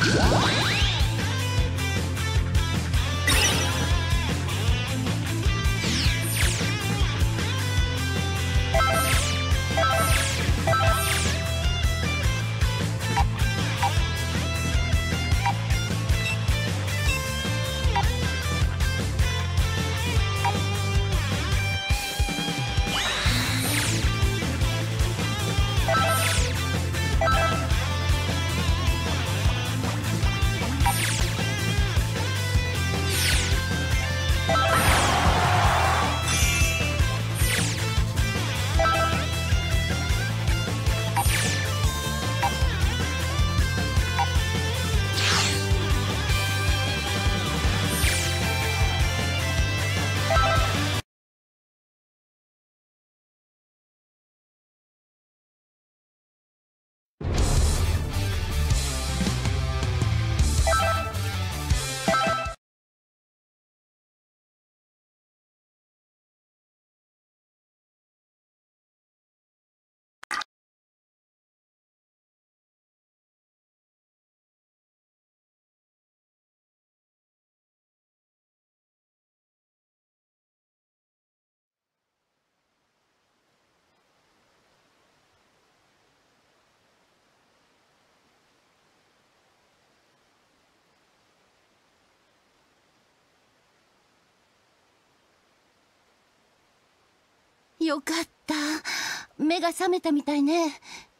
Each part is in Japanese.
よかった。目が覚めたみたいね。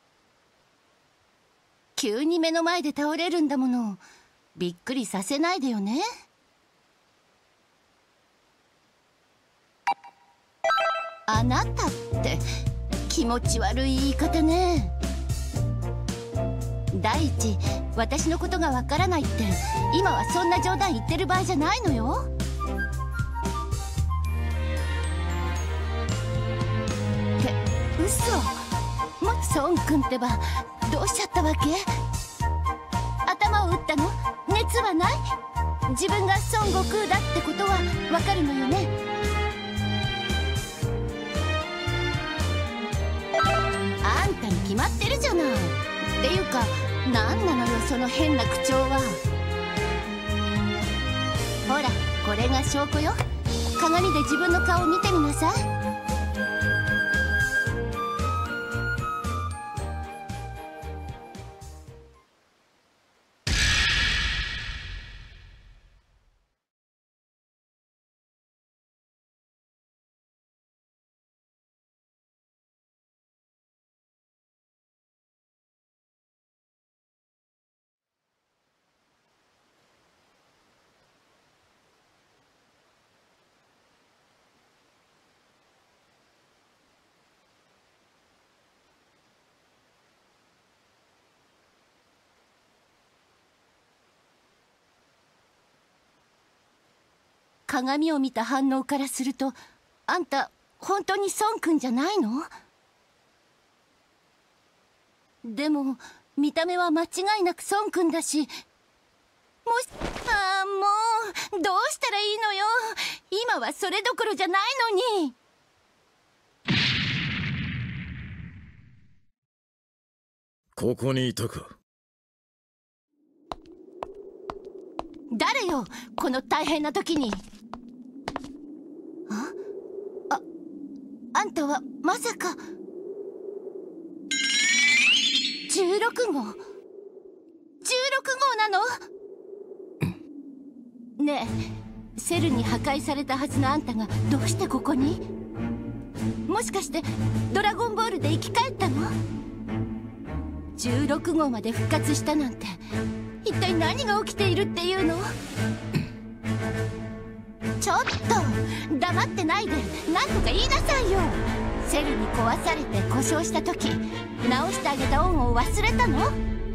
急に目の前で倒れるんだもの。びっくりさせないでよね。あなたって気持ち悪い言い方ね。第一、私のことがわからないって今はそんな冗談言ってる場合じゃないのよ。嘘。もちソン君ってばどうしちゃったわけ？頭を打ったの？熱はない？自分が孫悟空だってことはわかるのよね？あんたに決まってるじゃない。っていうか何なのよその変な口調は。ほらこれが証拠よ。鏡で自分の顔を見てみなさい。鏡を見た反応からするとあんた本当に孫君じゃないの？でも見た目は間違いなく孫君だし、もうどうしたらいいのよ。今はそれどころじゃないのに。 ここにいたか。 誰よこの大変な時に。あんたはまさか16号？16号なの？ねえ、セルに破壊されたはずのあんたがどうしてここに？もしかしてドラゴンボールで生き返ったの？16号まで復活したなんて一体何が起きているっていうの？ちょっと黙ってないで何とか言いなさいよ。セルに壊されて故障した時直してあげた恩を忘れたの？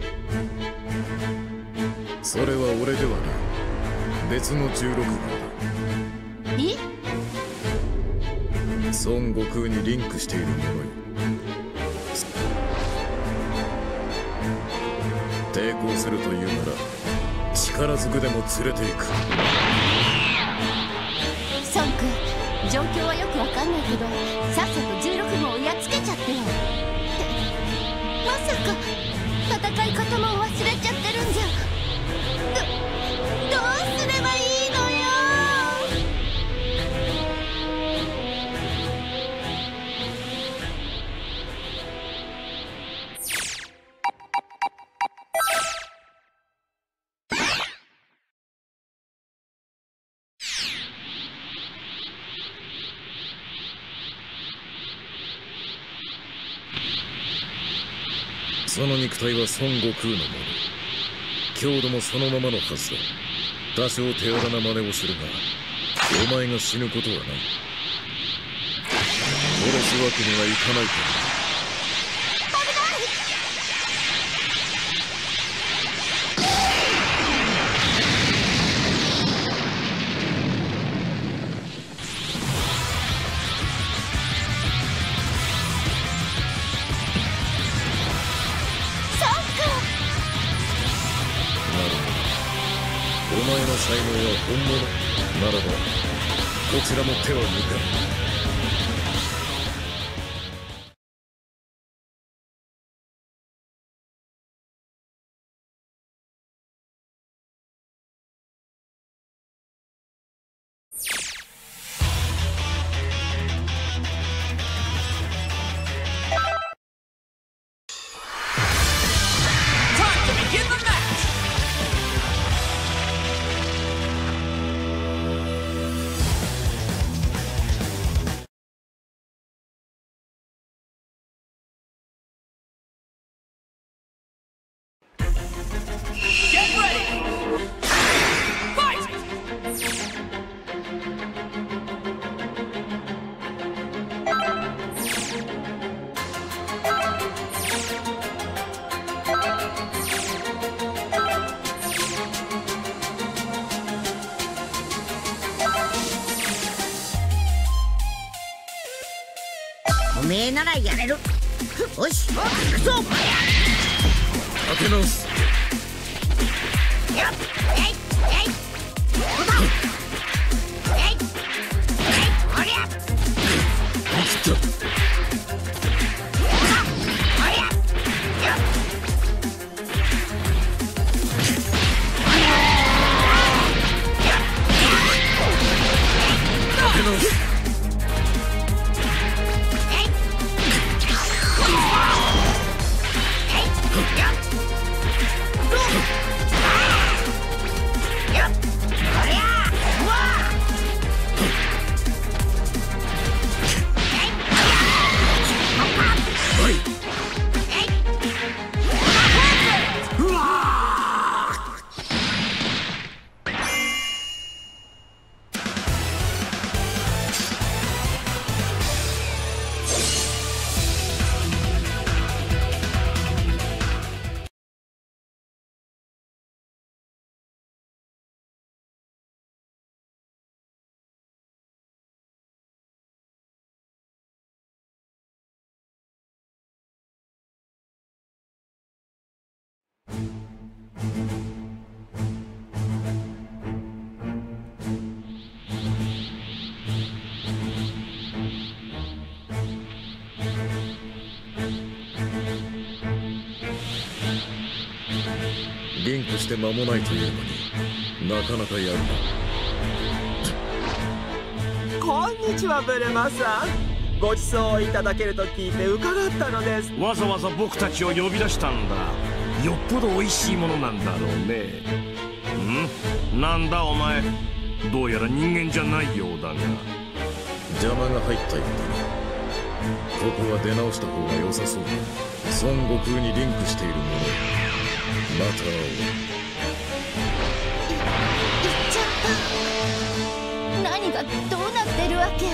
それは俺ではない。別の16号だ。孫悟空にリンクしているものよ。抵抗するというなら力ずくでも連れていく。 孫君、状況はよくわかんないけどさっさと16号をやっつけちゃってよ。ってまさか戦い方も忘れちゃってるんじゃ。 その肉体は孫悟空のもの。強度もそのままのはずだ。多少手荒な真似をするがお前が死ぬことはない。殺すわけにはいかないから。お前の才能は本物ならばこちらも手は抜かん。 おめえならやれる。よし、行くぞ。 立て直す。 やっ、えい、えい、どうだ。えい、えい、おりゃ。 生きた。 おりゃ。やっ。 立て直す。リンクして間もないというのになかなかやるな。こんにちは、ブルマさん。ご馳走をいただけると聞いて伺ったのです。 わざわざ僕たちを呼び出したんだ。よっぽど美味しいものなんだろうね。なんだお前、どうやら人間じゃないようだが。 邪魔が入ったようだな。ここは出直した方が良さそうだ。孫悟空にリンクしているもの、また会おう。 行っちゃった。何がどうなってるわけ？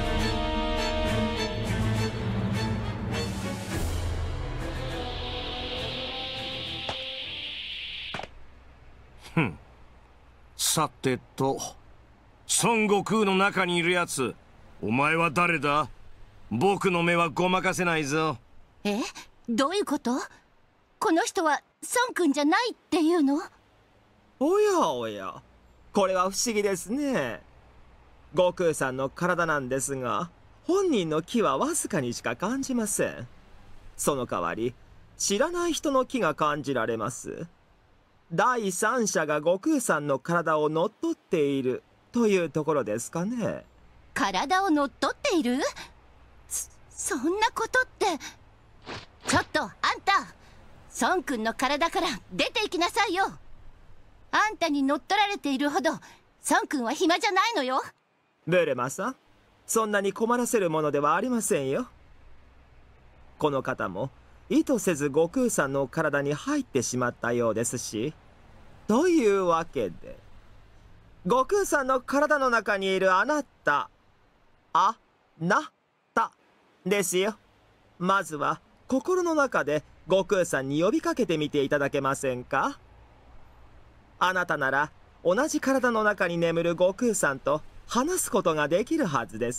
さてと、孫悟空の中にいるやつ、お前は誰だ？僕の目はごまかせないぞ。 え？どういうこと？この人は孫君じゃないっていうの？ おやおや、これは不思議ですね。悟空さんの体なんですが、本人の気はわずかにしか感じません。その代わり知らない人の気が感じられます。第三者が悟空さんの体を乗っ取っているというところですかね。 体を乗っ取っている？そんなことって。ちょっとあんた、孫君の体から出て行きなさいよ。あんたに乗っ取られているほど孫君は暇じゃないのよ。 ブルマさん、そんなに困らせるものではありませんよ。この方も意図せず悟空さんの体に入ってしまったようですし。というわけで、悟空さんの体の中にいるあなた、あなたですよ。まずは心の中で悟空さんに呼びかけてみていただけませんか？あなたなら同じ体の中に眠る悟空さんと話すことができるはずです。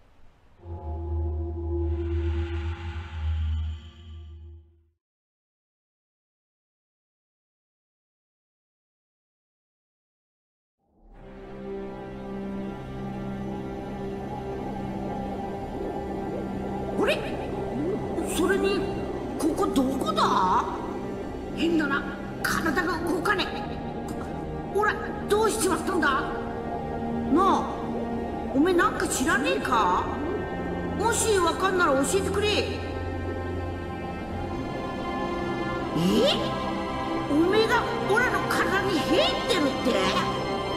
あれ、それにここどこだ？変だな、体が動かねえ。おら、どうしちまったんだ？なあ、おめえなんか知らねえか？もしわかんなら教えてくれ。おめえがオラの体に入ってるって？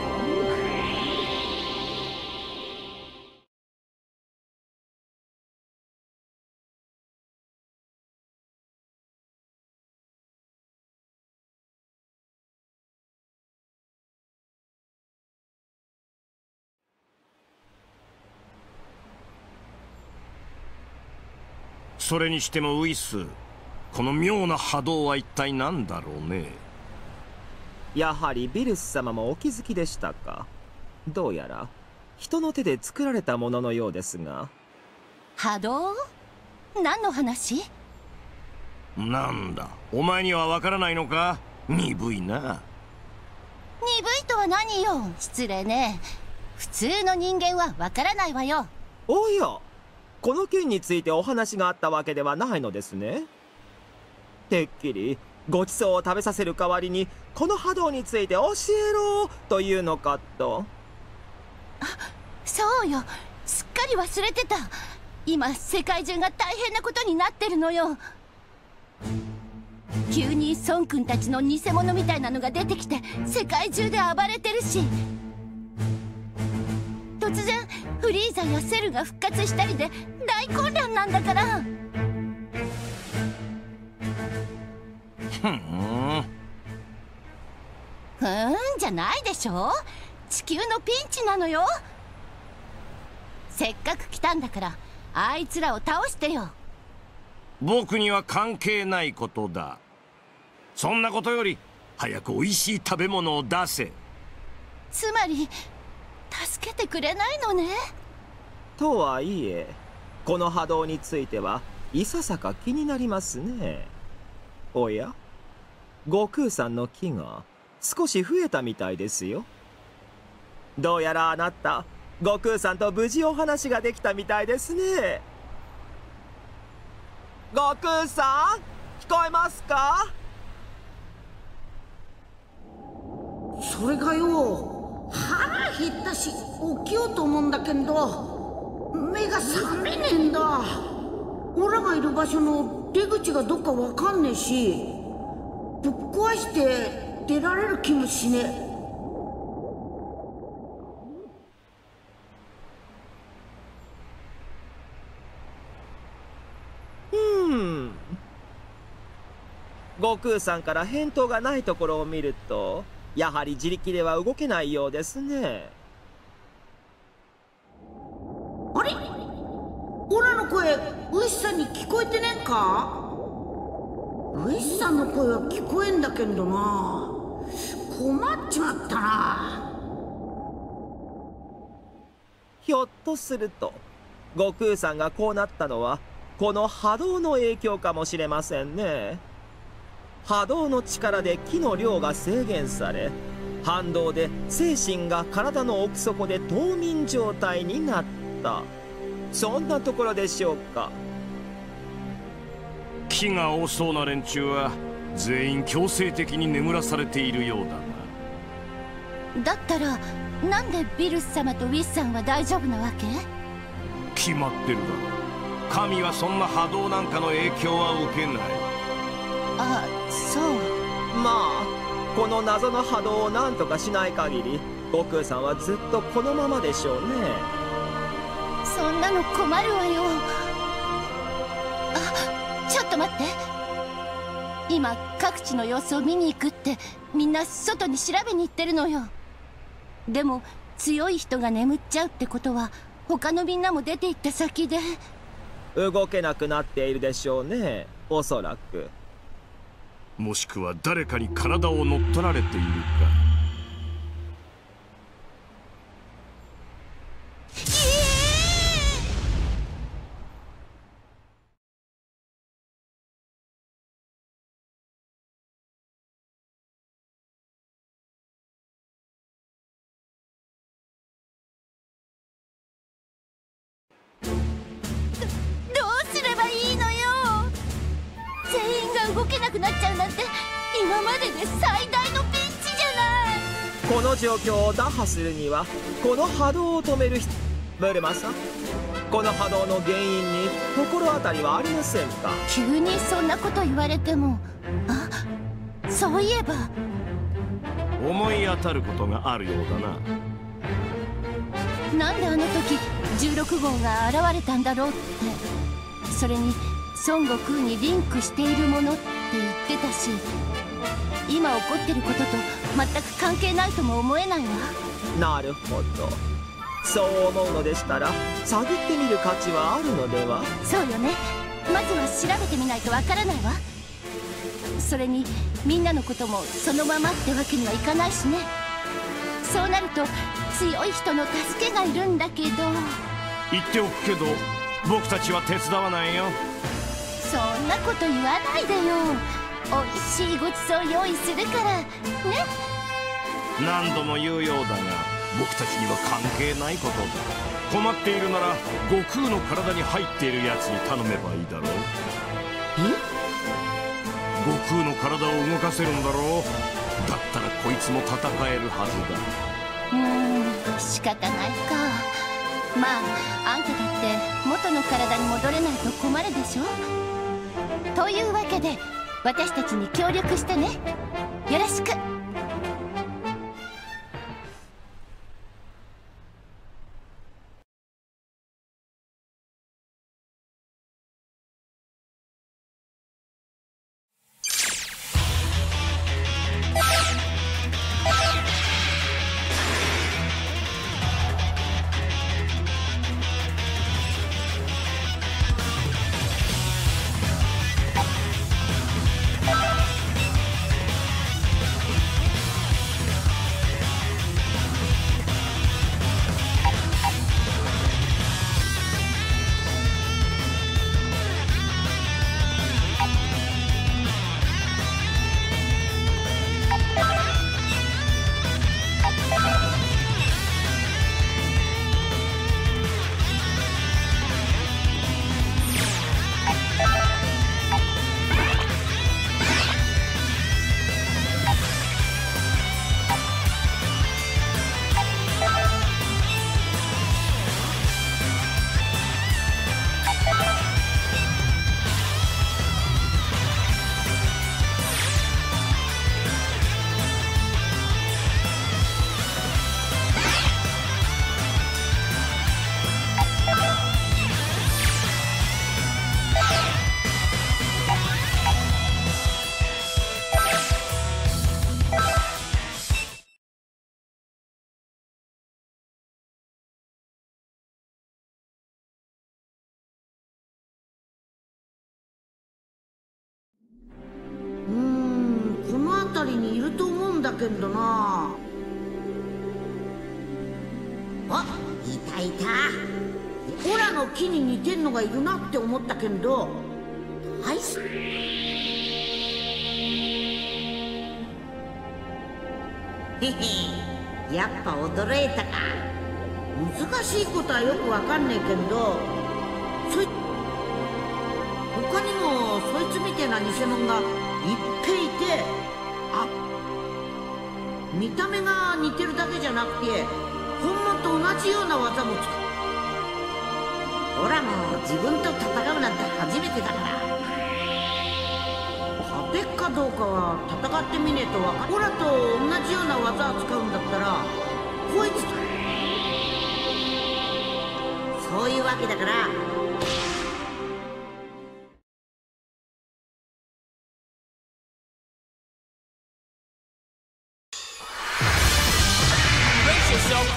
それにしてもウイス、この妙な波動は一体何だろうね。 やはりビルス様もお気づきでしたか。どうやら人の手で作られたもののようですが。 波動？何の話？ なんだ、お前にはわからないのか？鈍いな。 鈍いとは何よ、失礼ね。普通の人間はわからないわよ。 おや、この件についてお話があったわけではないのですね。てっきりごちそうを食べさせる代わりにこの波動について教えろというのかと。 そうよ、すっかり忘れてた。今世界中が大変なことになってるのよ。急に孫君たちの偽物みたいなのが出てきて世界中で暴れてるし、突然フリーザやセルが復活したりで大混乱なんだから。じゃないでしょ。地球のピンチなのよ。せっかく来たんだからあいつらを倒してよ。 僕には関係ないことだ。そんなことより早くおいしい食べ物を出せ。 つまり助けてくれないのね。 とはいえ、この波動についてはいささか気になりますね。おや、悟空さんの気が少し増えたみたいですよ。どうやらあなた悟空さんと無事お話ができたみたいですね。悟空さん、聞こえますか？ それがよ、腹減ったし起きようと思うんだけど目が覚めねえんだ。オラがいる場所の出口がどっかわかんねえし、ぶっ壊して出られる気もしねえ。 悟空さんから返答がないところを見ると、やはり自力では動けないようですね。 あれ、オラの声ウイスさんに聞こえてねえか？ウイスさんの声は聞こえんだけどな。困っちまったな。 ひょっとすると悟空さんがこうなったのはこの波動の影響かもしれませんね。波動の力で気の量が制限され、反動で精神が体の奥底で冬眠状態になった、そんなところでしょうか。 気が多そうな連中は全員強制的に眠らされているようだな。 だったらなんでビルス様とウィスさんは大丈夫なわけ？ 決まってるだろ。神はそんな波動なんかの影響は受けない。 あ、そう。 まあこの謎の波動を何とかしない限り悟空さんはずっとこのままでしょうね。 そんなの困るわよ。あ、 ちょっと待って。今各地の様子を見に行くってみんな外に調べに行ってるのよ。でも強い人が眠っちゃうってことは他のみんなも出て行った先で動けなくなっているでしょうね、おそらく。 もしくは誰かに体を乗っ取られているか。 動けなくなっちゃうなんて今までで最大のピンチじゃない。 この状況を打破するにはこの波動を止めるブルマさん、この波動の原因に心当たりはありませんか？ 急にそんなこと言われても。あ、そういえば思い当たることがあるようだな。なんであの時16号が現れたんだろうって。それに孫悟空にリンクしているものって言ってたし、今起こってることと全く関係ないとも思えないわ。 なるほど、そう思うのでしたら探ってみる価値はあるのでは？ そうよね。まずは調べてみないとわからないわ。それにみんなのこともそのままってわけにはいかないしね。そうなると強い人の助けがいるんだけど。 言っておくけど僕たちは手伝わないよ。 そんなこと言わないでよ。おいしいごちそう用意するからね。 何度も言うようだが僕たちには関係ないことだ。困っているなら悟空の体に入っているやつに頼めばいいだろう。悟空の体を動かせるんだろう。だったらこいつも戦えるはずだ。 仕方ないか。まああんただって元の体に戻れないと困るでしょ。というわけで私たちに協力してね。よろしく。 この辺りにいると思うんだけどな。あ、いたいた。オラの木に似てんのがいるなって思ったけど、はい。へへ、やっぱ驚いたか。難しいことはよくわかんねえけど、他にもそいつみてえな偽物がいっぺいいて、あ、見た目が似てるだけじゃなくて本物と同じような技も使う。オラも自分と戦うなんて初めてだから、勝てっかどうかは戦ってみねえと分かる。オラと同じような技を使うんだったらこいつと、そういうわけだから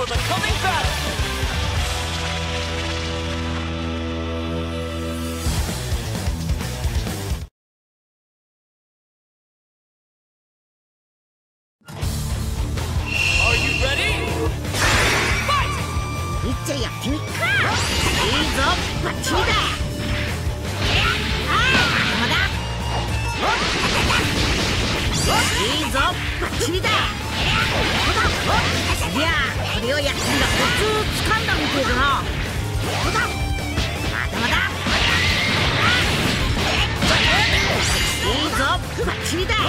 for the coming battle! Are you ready? Fight! いっちゃやってみっか。いいぞ、バッチリだ。まだ。いいぞ、バッチリだ。いやー、これをやってんだ。コツ掴んだみてえだな。まだまだ。いいぞ、バッチリだ。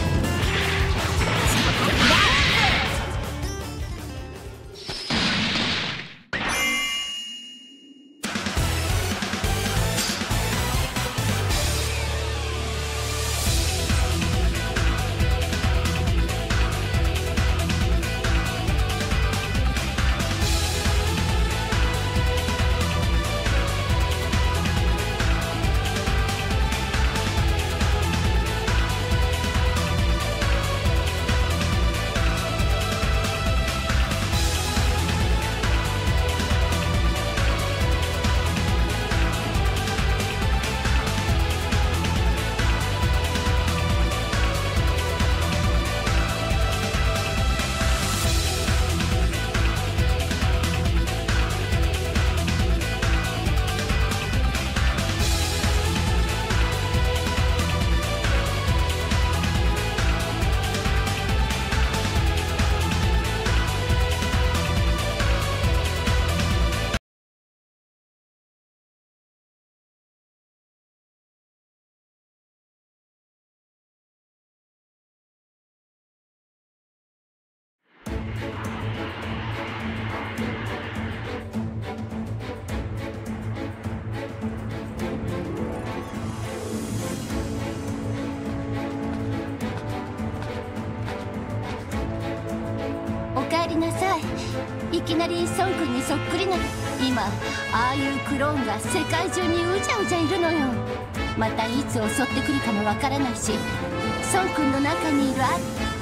いきなり孫君にそっくりな。今ああいうクローンが世界中にうじゃうじゃいるのよ。またいつ襲ってくるかもわからないし、孫君の中にいる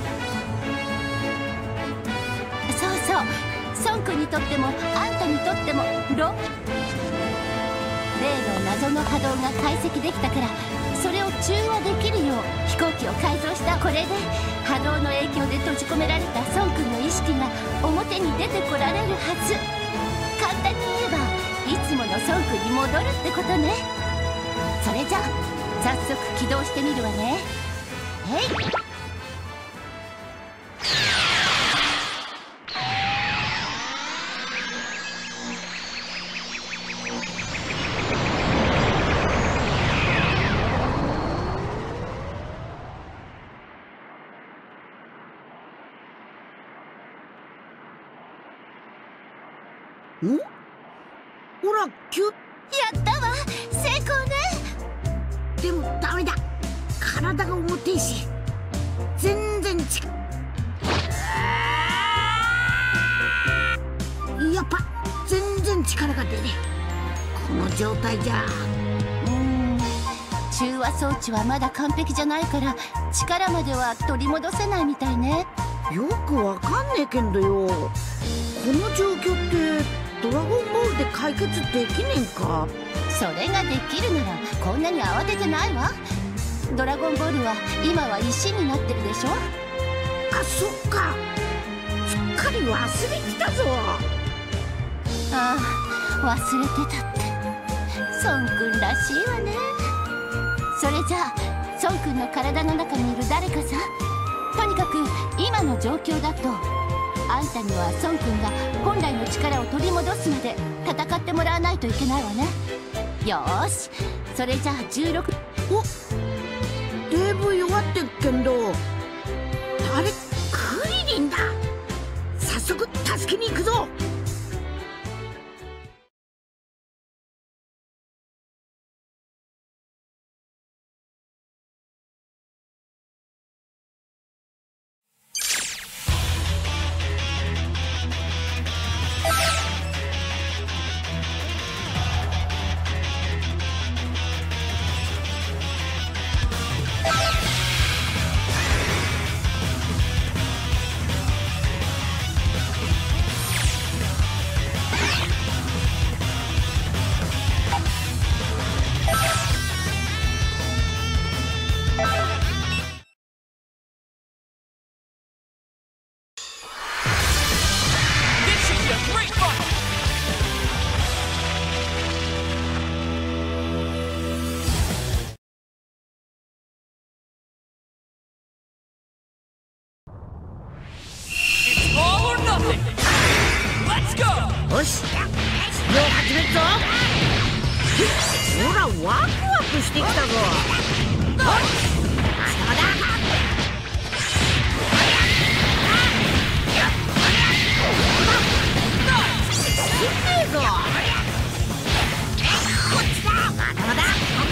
そうそう、孫君にとってもあんたにとっても例の謎の波動が解析できたから、それを中和できるよう飛行機を改造した。これで波動の影響で閉じ込められた孫君の意識が表に出てこられるはず。簡単に言えばいつもの孫君に戻るってことね。それじゃ早速起動してみるわね。 ほら、キュッ。 やったわ、成功ね。 でもダメだ、体が重てえし全然やっぱ全然力が出ねえ。この状態じゃ。 中和装置はまだ完璧じゃないから力までは取り戻せないみたいね。 よくわかんねえけんどよ、この状況ってドラゴンボールで解決できねえんか。 それができるならこんなに慌ててないわ。ドラゴンボールは今は石になってるでしょ。 あ、そっか、すっかり忘れてたぞ。 ああ、忘れてたって。孫君らしいわね。それじゃあ孫君の体の中にいる誰かさ。とにかく今の状況だとあんたには孫君が本来の力を取り戻すまで戦ってもらわないといけないわね。よーし、それじゃあ16。 お、だいぶ弱ってっけんど、あれクリリンだ。早速助けに行くぞ。 よし、治療始めるぞ。ほら、ワクワクしてきたぞ。そうだ。すげえぞ。こっちだ。まだまだ。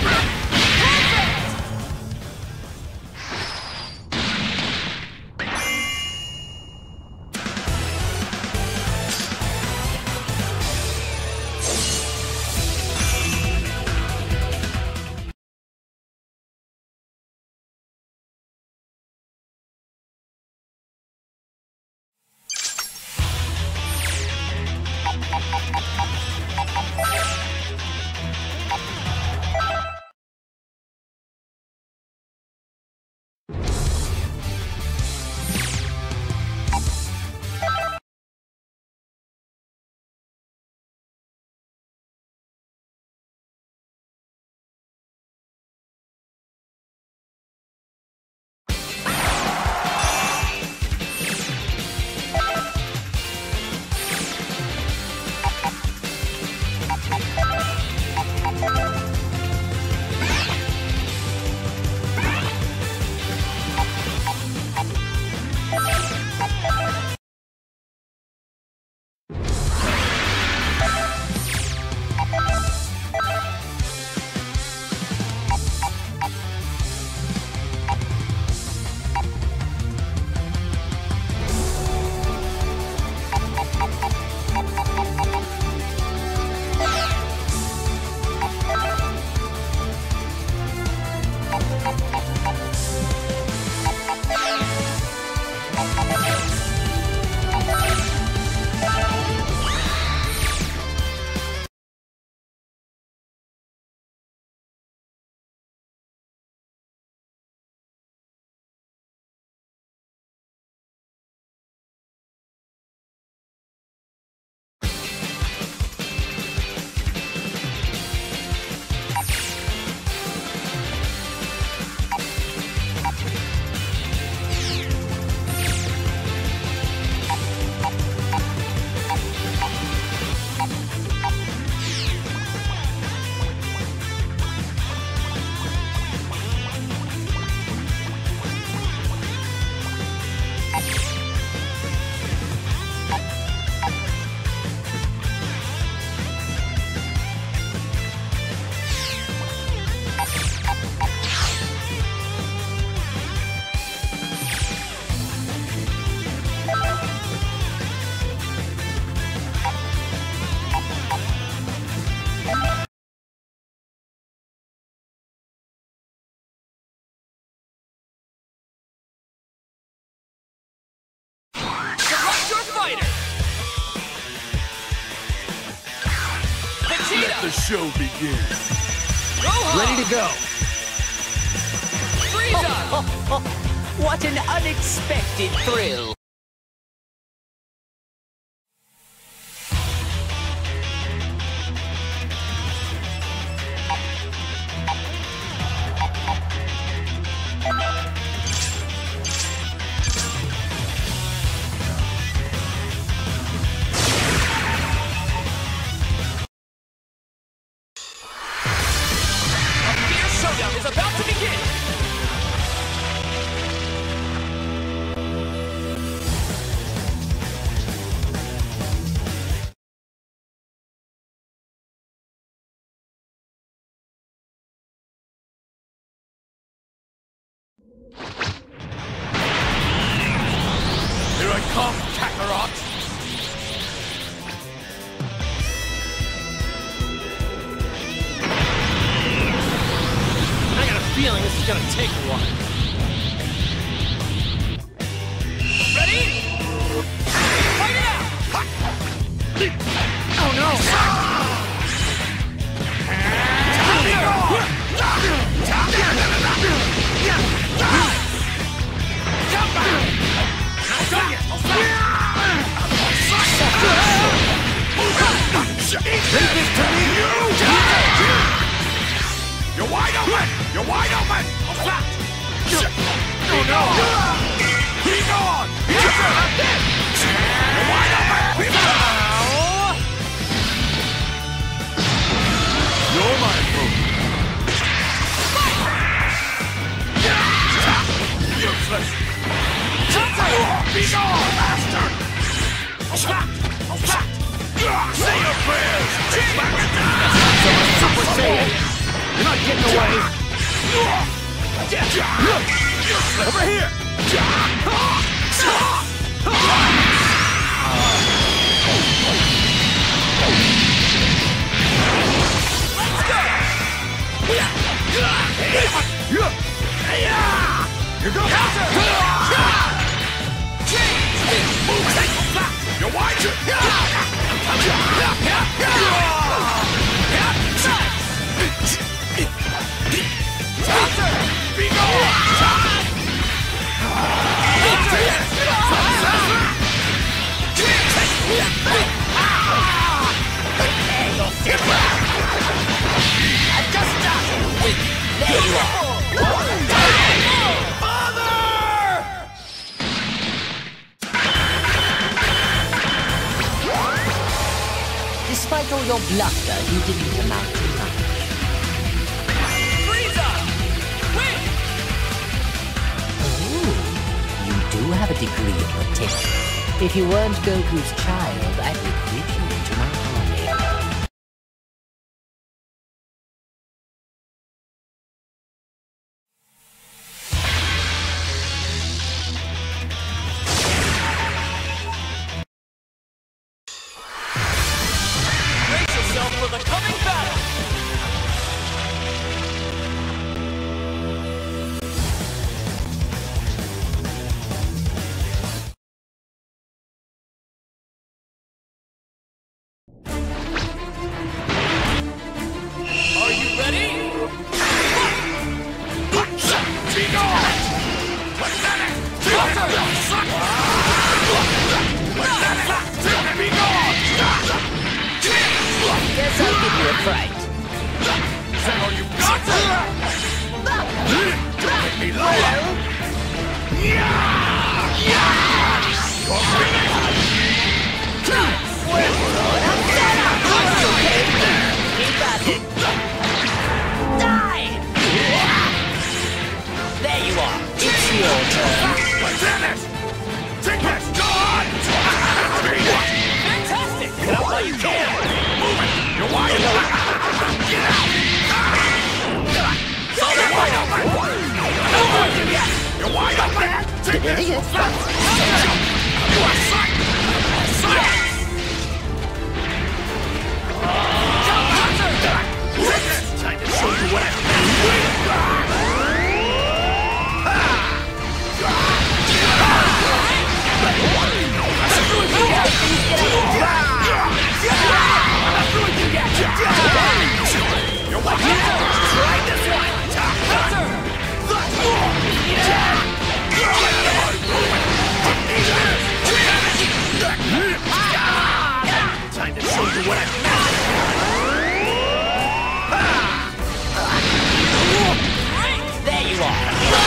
Let the show begin. Ready to go. Frieza! What an unexpected thrill. Is about to begin! Here I come, Kakarot! Feeling this is gonna take a while. Ready? Fight it out! Oh no! Leave this to me! You're wide open! You're wide open! Oh no! Keep on! You're wide open! get in the way. Over here! Here goes! You're wide! Be gone! There you are. Despite all your bluster, you didn't amount to much. Frieza! Win! Ooh, you do have a degree of potential. If you weren't Goku's child, I would bring you into my army. Brace yourself for the coming battle! Are you ready? Be gone! Pathetic! Be gone! Guess I'll give you a fright. Is that all you got? Don't make me lower! Die! There you are. It's your turn. Pathetic! Take this! Go on! Fantastic! Get up while you can. Move it! You're wide open! Get out! You're wide open! You're wide open! Take this! You are sight! Sight! Take this! Time to show you what I You're wide open! Try this one! Time to show you what I There you are.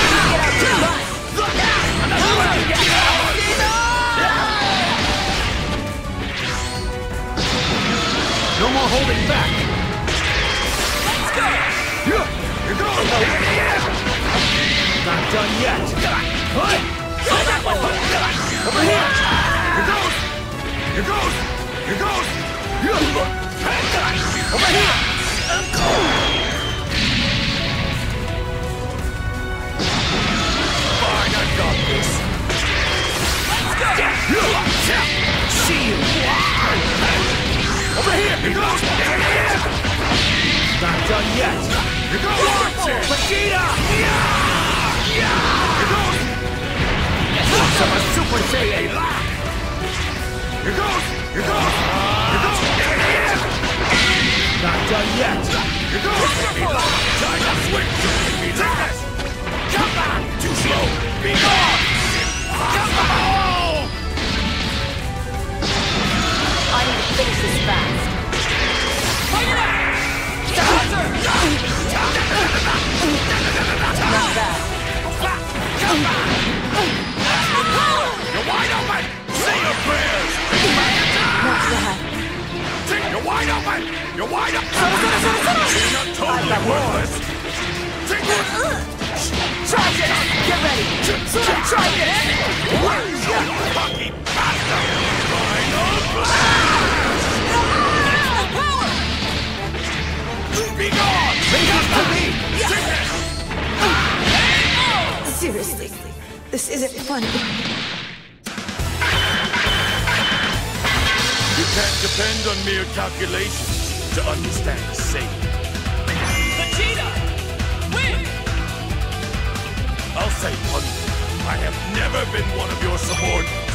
No more holding back! Let's go! Here goes! Not done yet! Over here! Here goes! Here goes! Here goes! Over here! Fine, I got this! Let's go! See you! Over here! Here goes! Not done yet! Here goes! Vegeta! Here goes! Some Super Saiyan! Here goes! Here goes! Here goes! Not done yet! Here goes! Time to switch! Take this! Come on! Too slow! Be gone! Come on! I need to finish this fast. Not bad. You're wide open! Say your prayers! Not bad. You're wide open! You're wide open! You're not totally worthless! Take this! Try this! Get ready! Try this! Lucky bastard! Final blast! Be gone! Bring us to me! This isn't funny. You can't depend on mere calculations to understand Satan. Vegeta! Win! I'll say one thing. I have never been one of your subordinates.